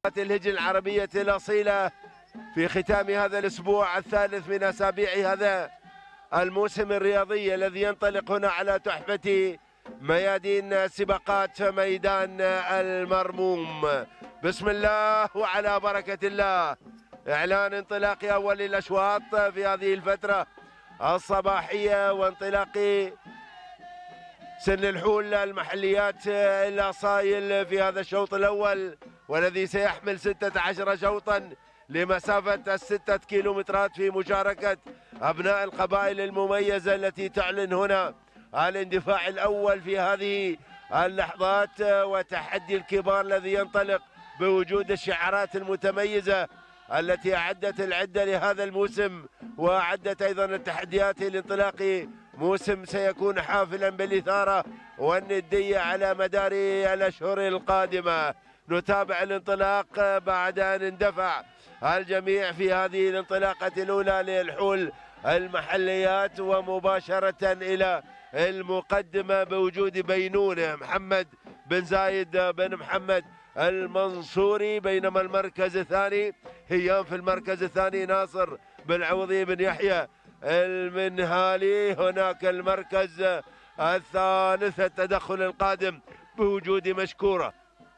الهجن العربية الأصيلة في ختام هذا الأسبوع الثالث من أسابيع هذا الموسم الرياضي الذي ينطلق هنا على تحفة ميادين السباقات ميدان المرموم. بسم الله وعلى بركة الله. إعلان انطلاق أول الأشواط في هذه الفترة الصباحية وانطلاق سن الحول المحليات الأصايل في هذا الشوط الأول، والذي سيحمل 16 شوطا لمسافة 6 كيلومترات في مشاركة أبناء القبائل المميزة التي تعلن هنا الاندفاع الأول في هذه اللحظات، وتحدي الكبار الذي ينطلق بوجود الشعارات المتميزة التي أعدت العدة لهذا الموسم، وأعدت أيضا التحديات لانطلاق موسم سيكون حافلا بالإثارة والندية على مدار الأشهر القادمة. نتابع الانطلاق بعد أن اندفع الجميع في هذه الانطلاقة الأولى للحول المحليات، ومباشرة إلى المقدمة بوجود بينونة محمد بن زايد بن محمد المنصوري، بينما المركز الثاني هيام في المركز الثاني ناصر بن عوضي بن يحيى المنهالي. هناك المركز الثالث التدخل القادم بوجود مشكورة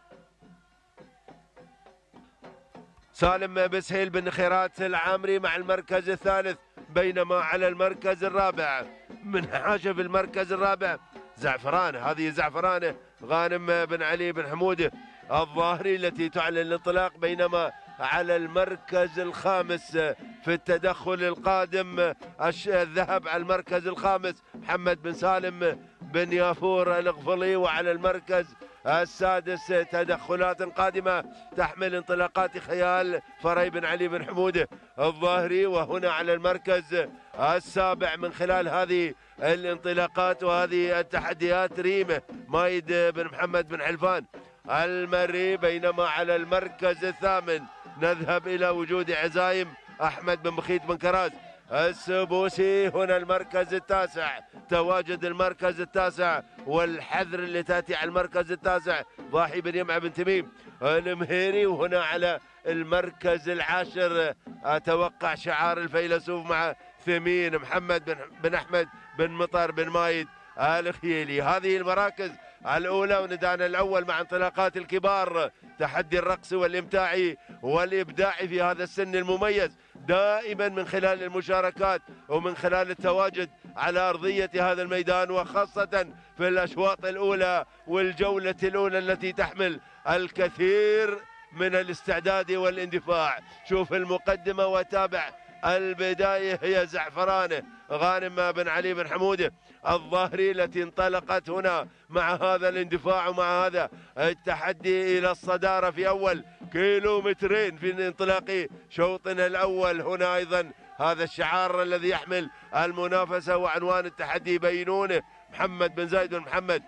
سالم بسهيل بن خيرات العامري مع المركز الثالث، بينما على المركز الرابع من حاشة في المركز الرابع زعفرانة، هذه زعفرانة غانم بن علي بن حموده الظاهري التي تعلن الانطلاق، بينما على المركز الخامس في التدخل القادم الذهب على المركز الخامس محمد بن سالم بن يافور الغفلي، وعلى المركز السادس تدخلات قادمة تحمل انطلاقات خيال فري بن علي بن حموده الظاهري. وهنا على المركز السابع من خلال هذه الانطلاقات وهذه التحديات ريمة مايد بن محمد بن حلفان المري، بينما على المركز الثامن نذهب إلى وجود عزايم أحمد بن بخيت بن كراز السبوسي. هنا المركز التاسع، تواجد المركز التاسع والحذر اللي تأتي على المركز التاسع ضاحي بن يمع بن تميم المهيري. وهنا على المركز العاشر أتوقع شعار الفيلسوف مع ثمين محمد بن أحمد بن مطر بن مايد الخيلي. هذه المراكز الأولى وندانا الأول مع انطلاقات الكبار، تحدي الرقص والإمتاعي والإبداعي في هذا السن المميز دائما من خلال المشاركات ومن خلال التواجد على أرضية هذا الميدان، وخاصة في الأشواط الأولى والجولة الأولى التي تحمل الكثير من الاستعداد والاندفاع. شوف المقدمة وتابع البداية، هي زعفرانة غانم بن علي بن حموده الظاهري التي انطلقت هنا مع هذا الاندفاع ومع هذا التحدي إلى الصدارة في أول كيلومترين في انطلاق شوطنا الأول. هنا أيضا هذا الشعار الذي يحمل المنافسة وعنوان التحدي بينونه محمد بن زايد بن محمد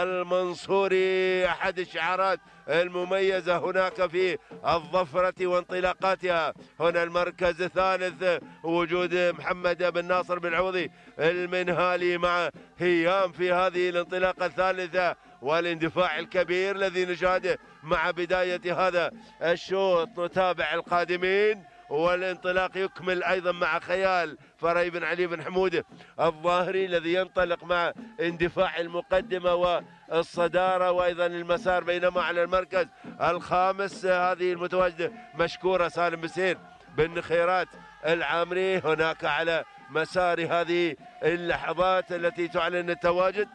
المنصوري، أحد الشعارات المميزة هناك في الظفرة وانطلاقاتها. هنا المركز الثالث وجود محمد بن ناصر بن عوضي المنهالي مع هيام في هذه الانطلاقة الثالثة، والاندفاع الكبير الذي نشاهده مع بداية هذا الشوط. نتابع القادمين والانطلاق يكمل أيضا مع خيال فري بن علي بن حموده الظاهري الذي ينطلق مع اندفاع المقدمة والصدارة وأيضا المسار، بينما على المركز الخامس هذه المتواجدة مشكورة سالم بسهيل بن خيرات العامري. هناك على مسار هذه اللحظات التي تعلن التواجد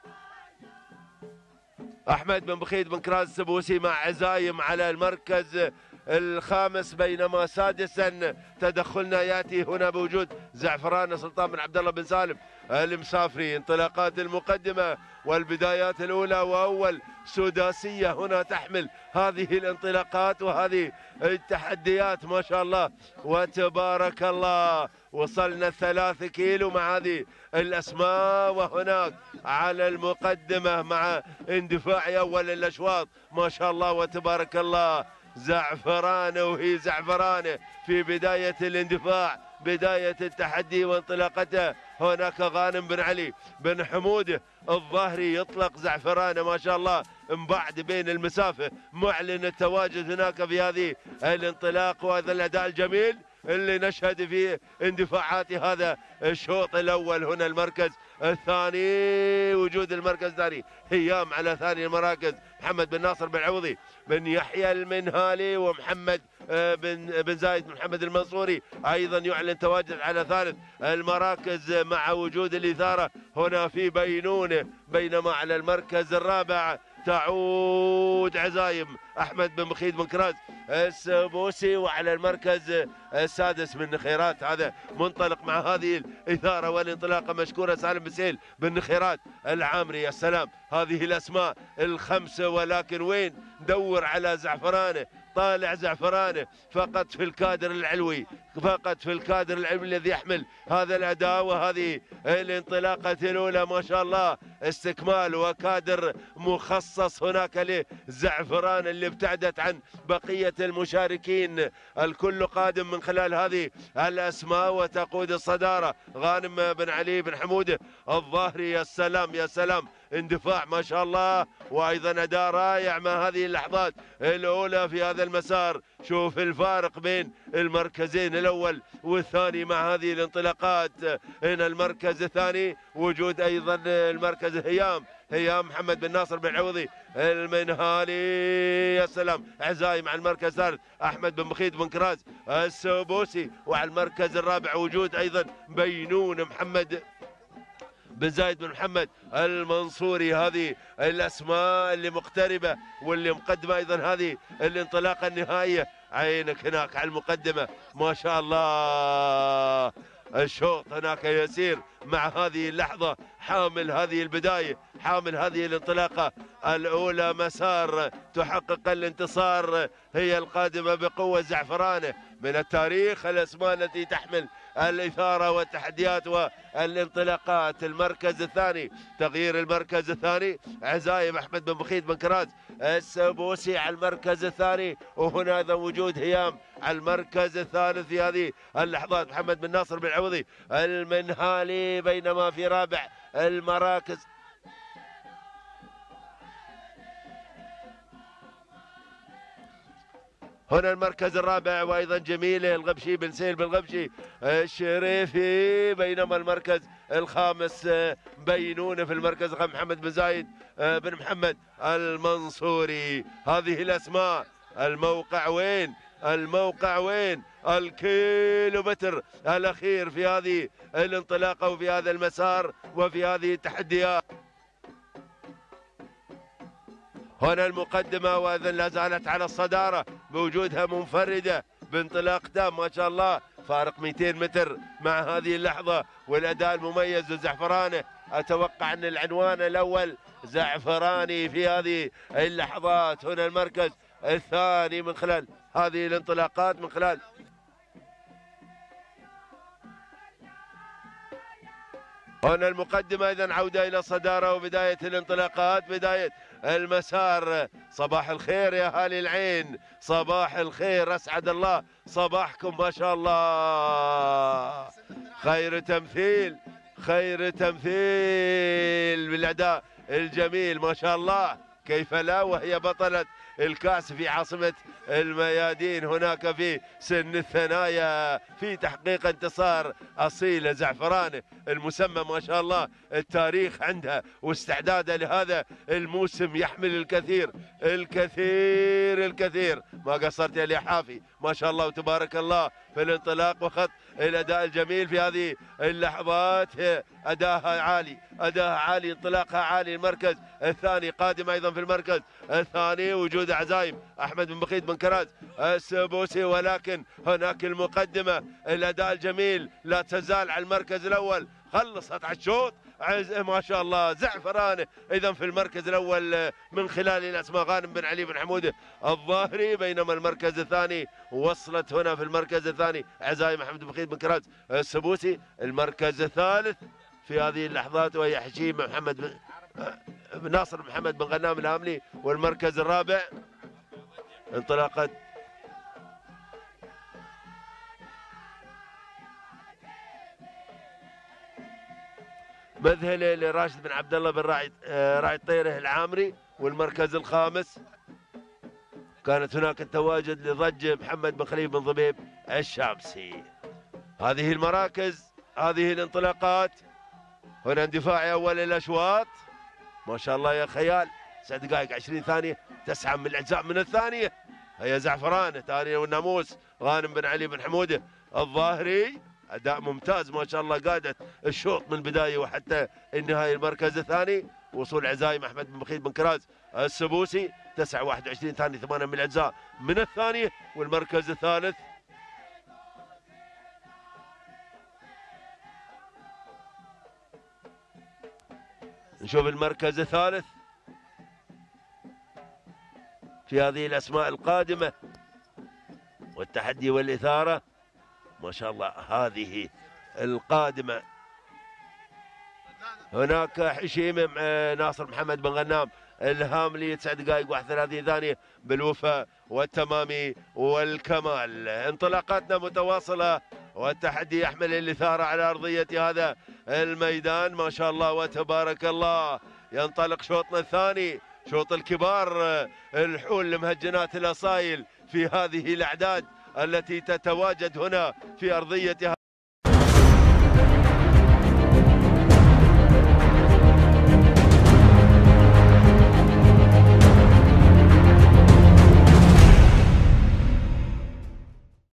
أحمد بن بخيت بن كراز السبوسي مع عزايم على المركز الخامس، بينما سادسا تدخلنا ياتي هنا بوجود زعفران سلطان بن عبد الله بن سالم المسافري. انطلاقات المقدمة والبدايات الأولى وأول سداسية هنا تحمل هذه الانطلاقات وهذه التحديات ما شاء الله وتبارك الله. وصلنا 3 كيلو مع هذه الأسماء، وهناك على المقدمة مع اندفاع أول الأشواط ما شاء الله وتبارك الله زعفرانة، وهي زعفرانة في بداية الاندفاع بداية التحدي وانطلاقته. هناك غانم بن علي بن حموده الظاهري يطلق زعفرانة ما شاء الله مبعد بين المسافة، معلن التواجد هناك في هذه الانطلاق وهذا الأداء الجميل اللي نشهد فيه اندفاعات هذا الشوط الأول. هنا المركز الثاني، وجود المركز الثاني هيام على ثاني المراكز، محمد بن ناصر بن عوضي بن يحيى المنهالي ومحمد بن زايد محمد المنصوري أيضا يعلن تواجد على ثالث المراكز مع وجود الإثارة هنا في بينونة. بينما على المركز الرابع تعود عزايم أحمد بن مخيد بن كراز السبوسي، وعلى المركز السادس من نخيرات هذا منطلق مع هذه الإثارة والانطلاقة مشكورة سالم بسيل بن نخيرات العامري. يا سلام، هذه الأسماء الخمسة، ولكن وين دور على زعفرانه، طالع زعفرانه فقط في الكادر العلوي، فقط في الكادر العلوي الذي يحمل هذا الأداء وهذه الانطلاقة الأولى. ما شاء الله استكمال وكادر مخصص هناك لزعفران اللي ابتعدت عن بقية المشاركين. الكل قادم من خلال هذه الأسماء، وتقود الصدارة غانم بن علي بن حمودة الظاهري. يا سلام يا سلام، اندفاع ما شاء الله، وايضا اداء رائع مع هذه اللحظات الاولى في هذا المسار. شوف الفارق بين المركزين الاول والثاني مع هذه الانطلاقات. هنا المركز الثاني وجود ايضا المركز هيام محمد بن ناصر بن عوضي المنهالي. يا سلام، عزاي مع المركز الثالث احمد بن مخيد بن كراز السبوسي، وعلى المركز الرابع وجود ايضا بينون محمد بن زايد بن محمد المنصوري. هذه الاسماء اللي مقتربه واللي مقدمه ايضا هذه الانطلاقه النهائيه. عينك هناك على المقدمه ما شاء الله، الشوط هناك يسير مع هذه اللحظه، حامل هذه البدايه، حامل هذه الانطلاقه الاولى مسار تحقق الانتصار، هي القادمه بقوه زعفرانه من التاريخ. الاسماء التي تحمل الإثارة والتحديات والانطلاقات. المركز الثاني، تغيير المركز الثاني عزايم أحمد بن مخيد بن كراز السبوسي على المركز الثاني، وهنا أيضا وجود هيام على المركز الثالث في هذه اللحظات محمد بن ناصر بن عوضي المنهالي. بينما في رابع المراكز هنا المركز الرابع وايضا جميله الغبشي بن سيل بن غبشي الشريفي. بينما المركز الخامس بينونه في المركز الخامس محمد بن زايد بن محمد المنصوري. هذه الاسماء. الموقع وين؟ الموقع وين؟ الكيلومتر الاخير في هذه الانطلاقه وفي هذا المسار وفي هذه التحديات. هنا المقدمة وإذن لا زالت على الصدارة بوجودها منفردة بانطلاقتها ما شاء الله، فارق 200 متر مع هذه اللحظة والأداء المميز لزعفرانه. أتوقع أن العنوان الأول زعفراني في هذه اللحظات. هنا المركز الثاني من خلال هذه الانطلاقات، من خلال هنا المقدمة إذن عودة إلى الصدارة وبداية الانطلاقات، بداية المسار. صباح الخير يا أهالي العين، صباح الخير، أسعد الله صباحكم ما شاء الله. خير تمثيل، خير تمثيل بالأداء الجميل ما شاء الله، كيف لا، وهي بطلة الكأس في عاصمة الميادين هناك في سن الثنايا في تحقيق انتصار أصيل زعفرانه المسمى ما شاء الله. التاريخ عندها واستعدادها لهذا الموسم يحمل الكثير الكثير الكثير. ما قصرت يا حافي ما شاء الله وتبارك الله في الانطلاق وخط الأداء الجميل في هذه اللحظات. أداها عالي، أداها عالي، انطلاقها عالي. المركز الثاني قادم أيضا في المركز الثاني وجود عزايم أحمد بن بخيت بن كراز السبوسي، ولكن هناك المقدمة الأداء الجميل لا تزال على المركز الأول، خلصت على الشوط ما شاء الله زعفرانه اذا في المركز الاول من خلال الاسماء غانم بن علي بن حموده الظاهري. بينما المركز الثاني وصلت هنا في المركز الثاني عزايم محمد بن بخيت بن كراز السبوسي. المركز الثالث في هذه اللحظات وهي حشيم محمد بن ناصر محمد بن غنام الهاملي. والمركز الرابع انطلاقه مذهله لراشد بن عبد الله بن راعي طيره العامري. والمركز الخامس كانت هناك التواجد لضج محمد بن خليل بن ضبيب الشامسي. هذه المراكز، هذه الانطلاقات. هنا اندفاعي اول الاشواط، ما شاء الله يا خيال. 9 دقائق 20 ثانيه 9 من الاجزاء من الثانيه. هيا زعفران ثانيه والناموس غانم بن علي بن حموده الظاهري. اداء ممتاز ما شاء الله، قادت الشوط من البدايه وحتى النهايه. المركز الثاني وصول عزايم احمد بن بخيت بن كراز السبوسي 9 21 ثانيه 8 من الاجزاء من الثانيه. والمركز الثالث نشوف المركز الثالث في هذه الاسماء القادمه والتحدي والاثاره ما شاء الله. هذه القادمه هناك حشيم ناصر محمد بن غنام الهاملي 9 دقائق 31 ثانيه بالوفاء والتمامي والكمال. انطلاقاتنا متواصله والتحدي يحمل الاثاره على ارضيه هذا الميدان ما شاء الله وتبارك الله. ينطلق شوطنا الثاني، شوط الكبار، الحول المهجنات الاصايل في هذه الاعداد التي تتواجد هنا في ارضيه